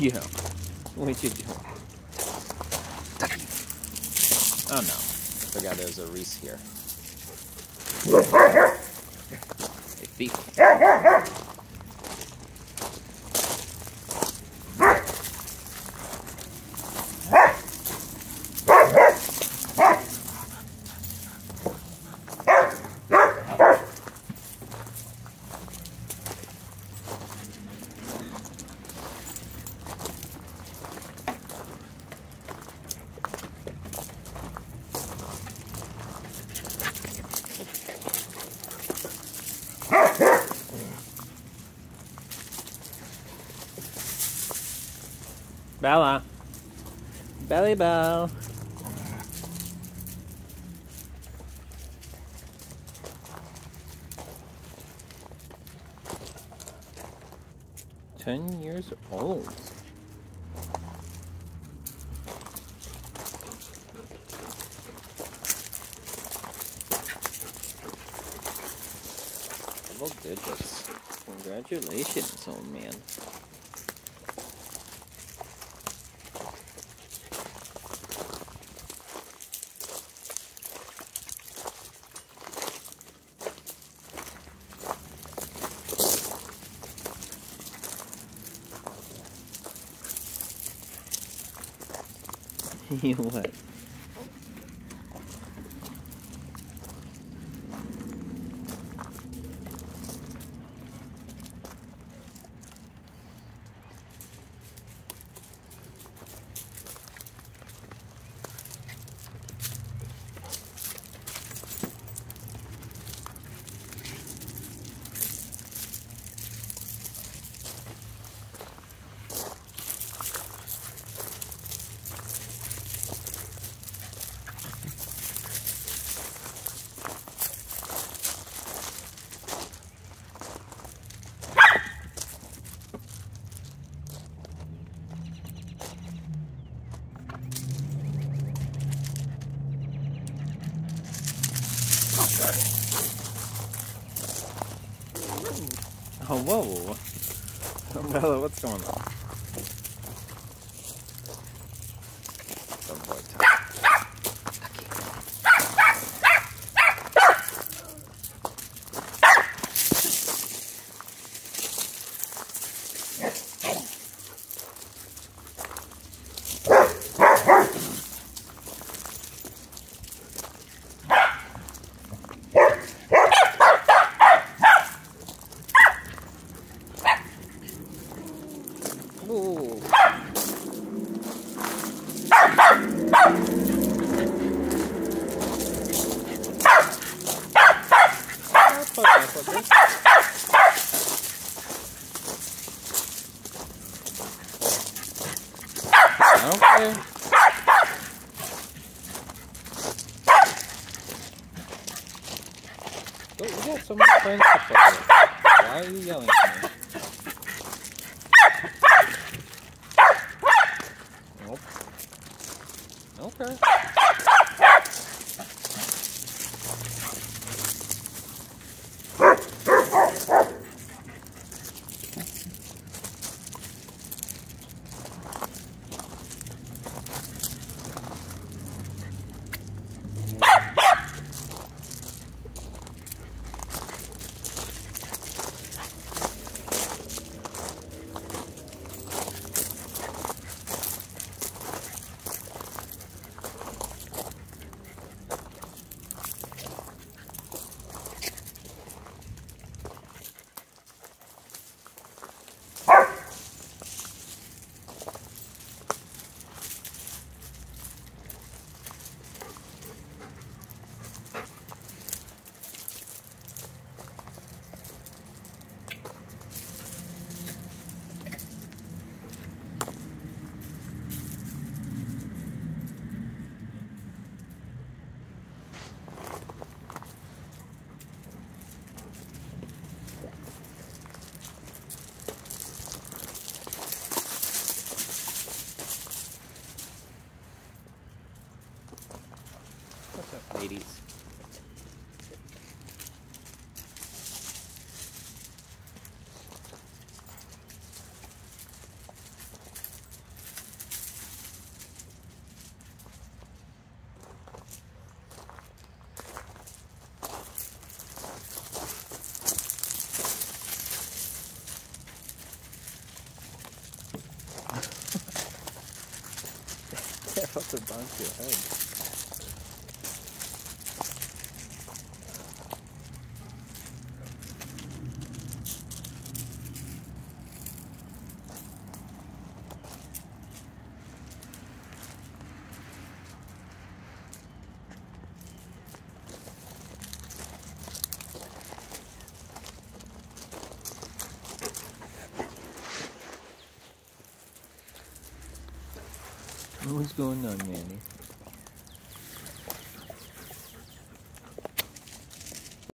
Yeah. What you doing? Oh no. I forgot there was a Reese here. Hey, thief. Bella. Belly Bell. $10 years old. Double digits. Congratulations, old man. You what? Oh, whoa. Bella, what's going on? Some boy time. Ooh. Okay. Oh, we got so much friends to play with. Why are you yelling at me? Nope. Okay. What's up, ladies? thought they'd bounce your head. What's going on, Manny?